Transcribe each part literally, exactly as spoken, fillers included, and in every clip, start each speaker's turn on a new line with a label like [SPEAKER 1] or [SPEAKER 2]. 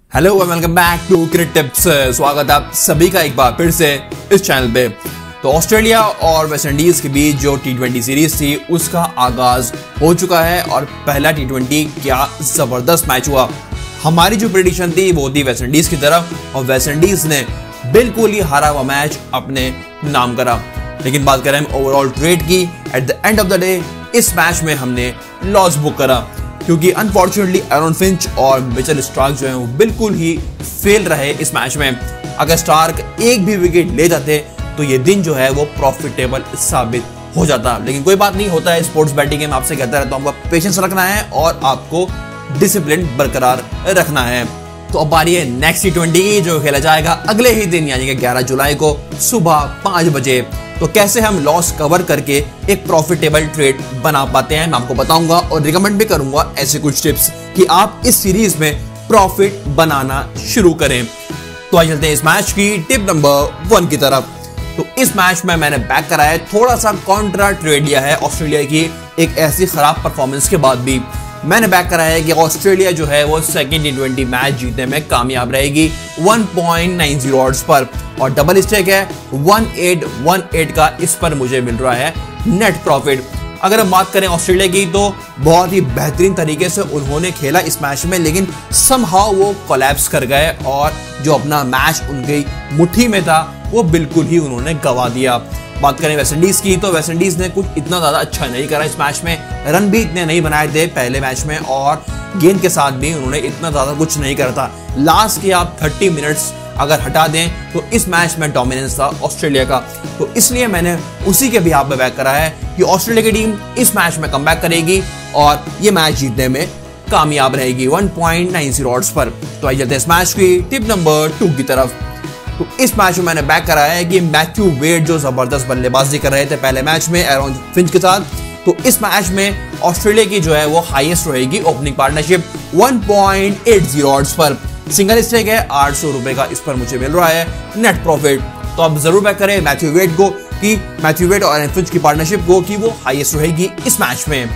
[SPEAKER 1] Hello और welcome back to cricket tips. स्वागत है आप सभी का एक बार फिर से इस चैनल पे। तो ऑस्ट्रेलिया और वेस्ट इंडीज के बीच जो टी ट्वेंटी सीरीज थी उसका आगाज हो चुका है और पहला टी ट्वेंटी क्या जबरदस्त मैच हुआ। हमारी जो प्रेडिक्शन थी वो थी वेस्ट इंडीज की तरफ और वेस्ट इंडीज ने बिल्कुल ही हारा हुआ मैच अपने नाम करा। लेकिन बात करें हम ओवरऑल ट्रेड की, at the end of the day इस मैच में हमने लॉस बुक करा क्योंकि अनफॉर्चुनेटली एरन फिंच और मिचेल स्टार्क जो हैं वो बिल्कुल ही फेल रहे इस मैच में। अगर स्टार्क एक भी विकेट ले जाते तो ये दिन जो है वो प्रॉफिटेबल साबित हो जाता। लेकिन कोई बात नहीं, होता है स्पोर्ट्स बैटिंग में, आपसे कहता रहता हूँ आपको पेशेंस रखना है और आपको डिसिप्लिन बरकरार रखना है। तो अब बारी है नेक्स्ट टी ट्वेंटी की जो खेला जाएगा अगले ही दिन यानी कि ग्यारह जुलाई को सुबह पांच बजे। तो कैसे हम लॉस कवर करके एक प्रॉफिटेबल ट्रेड बना पाते हैं मैं आपको बताऊंगा और रिकमेंड भी करूंगा ऐसे कुछ टिप्स कि आप इस सीरीज में प्रॉफिट बनाना शुरू करें। तो आज चलते हैं इस मैच की टिप नंबर वन की तरफ। तो इस मैच में मैंने बैक कराया है, थोड़ा सा कॉन्ट्रा ट्रेड लिया है ऑस्ट्रेलिया की एक ऐसी खराब परफॉर्मेंस के बाद भी। मैंने बैक कराया है कि ऑस्ट्रेलिया जो है वो सेकंड टी ट्वेंटी मैच जीतने में कामयाब रहेगी one point nine zero odds पर और डबल स्टेक है वन एट वन एट का, इस पर मुझे मिल रहा है नेट प्रॉफिट। अगर हम बात करें ऑस्ट्रेलिया की तो बहुत ही बेहतरीन तरीके से उन्होंने खेला इस मैच में, लेकिन समहाउ वो कोलैप्स कर गए और जो अपना मैच उनकी मुट्ठी में था वो बिल्कुल ही उन्होंने गंवा दिया। बात करें वेस्ट इंडीज की तो वेस्ट इंडीज ने कुछ इतना ज्यादा अच्छा नहीं करा इस मैच में, रन भी इतने नहीं बनाए थे पहले मैच में और गेंद के साथ भी उन्होंने इतना ज्यादा कुछ नहीं करा था। लास्ट के आप तीस मिनट्स अगर हटा दें तो इस मैच में डोमिनेंस था ऑस्ट्रेलिया का। तो इसलिए मैंने उसी के बिहाफ पे बैक करा है कि ऑस्ट्रेलिया की टीम इस मैच में कमबैक करेगी और ये मैच जीतने में कामयाब रहेगी one point nine zero odds पर। तो आइए चलते हैं इस मैच की टिप नंबर टू की तरफ। तो इस मैच में मैंने बैक कराया है कि मैथ्यू वेड जो जबरदस्त बल्लेबाजी कर रहे थे पहले मैच में एरन फिंच के साथ, तो इस मैच में ऑस्ट्रेलिया की जो है वो हाईएस्ट रहेगी opening partnership one point eight zero odds पर। सिंगल स्टेक है आठ सौ रुपए का, इस पर मुझे मिल रहा है नेट प्रॉफिट। तो आप जरूर बैक करें मैथ्यू वेड को कि मैथ्यू वेड और एरन फिंच की पार्टनरशिप को कि वो हाईएस्ट रहेगी इस मैच में।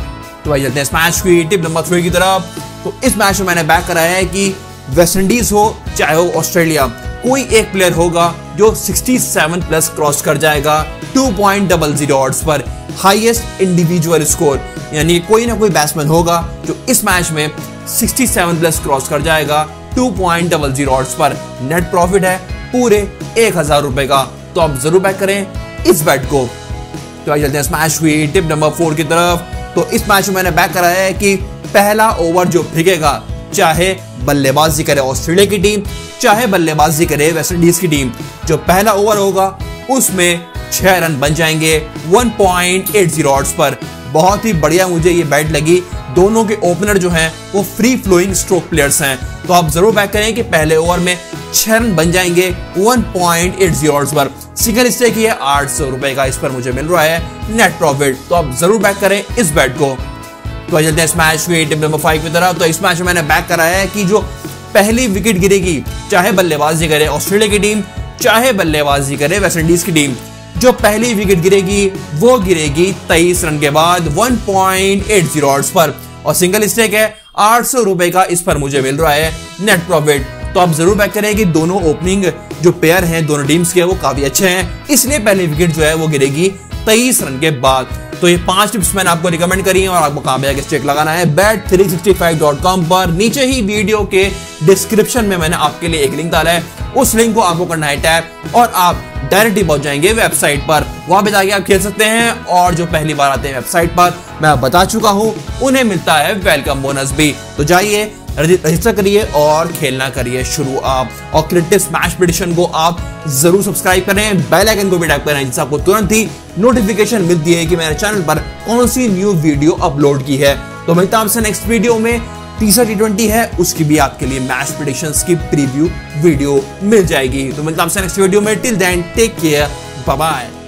[SPEAKER 1] तो आइए चलते हैं इस मैच की टिप नंबर थ्री की तरफ। तो इस मैच में मैंने बैक कराया है कि वेस्ट इंडीज हो चाहे हो ऑस्ट्रेलिया, कोई एक प्लेयर होगा जो सड़सठ प्लस क्रॉस कर जाएगा two point double zero odds पर, हाईएस्ट इंडिविजुअल स्कोर, यानी कोई ना कोई बैट्समैन होगा जो इस मैच में सड़सठ प्लस क्रॉस कर जाएगा two point double zero odds पर। नेट प्रॉफिट है पूरे एक हजार रुपए का। तो आप जरूर बैक करें इस बैट को। तो आइए चलते हैं इस मैच की टिप नंबर फोर की तरफ। तो इस मैच में मैंने बैक कराया है कि पहला ओवर जो फेंकेगा, चाहे बल्लेबाजी करे ऑस्ट्रेलिया की टीम चाहे बल्लेबाजी करे वेस्ट इंडीज की टीम, जो पहला ओवर होगा उसमें छह रन बन जाएंगे one point eight zero odds पर। बहुत ही बढ़िया मुझे ये बैट लगी। दोनों के ओपनर जो हैं वो फ्री फ्लोइंग स्ट्रोक प्लेयर्स हैं। तो आप जरूर बैक करें कि पहले ओवर में छह रन बन जाएंगे one point eight zero odds पर। सिंगल स्टेक ही है आठ सौ रुपए का, इस पर मुझे मिल रहा है नेट प्रॉफिट। तो आप जरूर बैक करें इस बैट को। तो चलते हैं इस मैच की टिप नंबर फाइव की तरफ। तो इस मैच में मैंने बैक कराया है कि जो पहली विकेट गिरेगी, चाहे बल्लेबाजी करे ऑस्ट्रेलिया की टीम चाहे बल्लेबाजी करे वेस्ट इंडीज की टीम, जो पहली विकेट गिरेगी वो गिरेगी तेईस रन के बाद one point eight zero odds पर और सिंगल स्टेक है आठ सौ रुपए का, इस पर मुझे मिल रहा है नेट प्रॉफिट। तो आप जरूर बैक करें कि दोनों ओपनिंग जो पेयर हैं दोनों टीम्स के वो काफी अच्छे हैं, इसलिए पहली विकेट जो है वो गिरेगी तेईस रन के बाद। तो ये पांच टिप्स मैंने आपको रिकमेंड करी हैं और आपको कहां पे जाके स्टेक लगाना है bet three sixty five dot com पर। नीचे ही वीडियो के डिस्क्रिप्शन में मैंने आपके लिए एक लिंक डाला है, उस लिंक को आपको करना है टैप और आप डायरेक्टली पहुंच जाएंगे वेबसाइट पर। वहां पे जाके आप खेल सकते हैं और जो पहली बार आते हैं वेबसाइट पर, मैं बता चुका हूं, उन्हें मिलता है वेलकम बोनस भी। तो जाइए रजिस्टर करिए और खेलना करिए शुरू आप। और क्रिकेट मैच प्रेडिक्शन को आप जरूर सब्सक्राइब करें, बेल आइकन को भी टैप करें जिससे आपको तुरंत ही नोटिफिकेशन मिलती है कि मेरे चैनल पर कौन सी न्यू वीडियो अपलोड की है। तो मिलता हूं आपसे नेक्स्ट वीडियो में। तीसरा टी ट्वेंटी है, उसकी भी आपके लिए मैच प्रेडिक्शंस की प्रीव्यू वीडियो मिल जाएगी। तो मिलता हूं आपसे नेक्स्ट वीडियो में। Till then take care, bye bye.